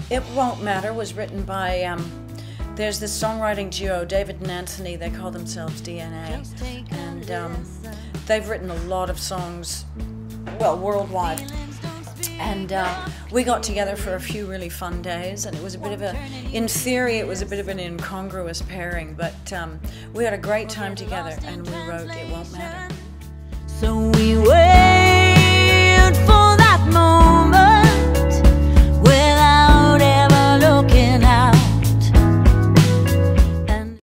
It Won't Matter was written by, there's this songwriting duo, David and Anthony, they call themselves DNA, and they've written a lot of songs, well, worldwide. And we got together for a few really fun days, and it was a bit of a, in theory, it was a bit of an incongruous pairing, but we had a great time together, and we wrote It Won't Matter. So